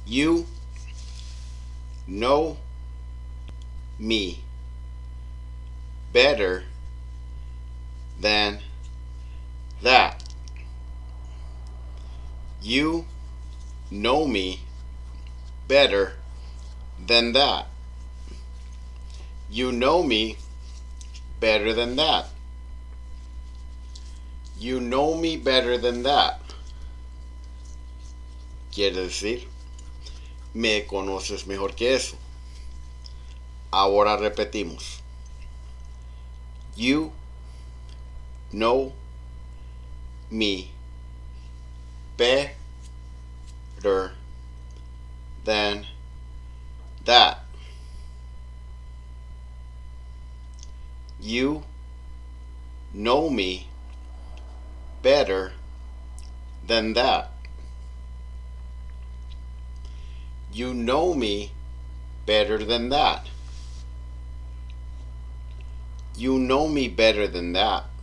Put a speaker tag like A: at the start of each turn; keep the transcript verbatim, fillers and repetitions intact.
A: You know me better than that. You know me better than that. You know me better than that. You know me better than that. Quiere decir, me conoces mejor que eso. Ahora repetimos. You know me better than that. You know me better than that. You know me better than that. You know me better than that.